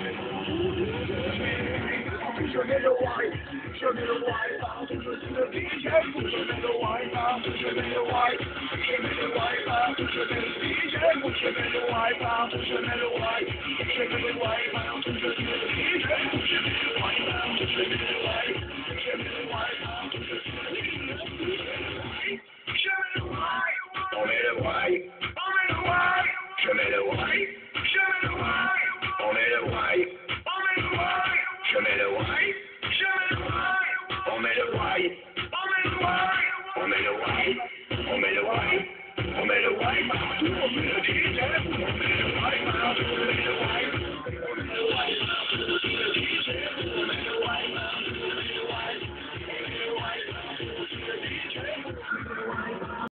Je mets le white, je mets le white partout, je suis le DJ. Je mets le white partout, je mets le white, je mets le white partout, je mets le DJ. Je mets le white partout, je mets le white, je mets le white partout, je suis le DJ. Je mets le white partout, je mets le white, je mets le white partout, je suis le DJ. Je mets le white, on met le white, on met le white, je mets le white, je mets le white, on met le white, on met le white, je mets le white, je mets le white, on met le white, on met le white, on met le white, on met le white, on met le white partout, on met le DJ.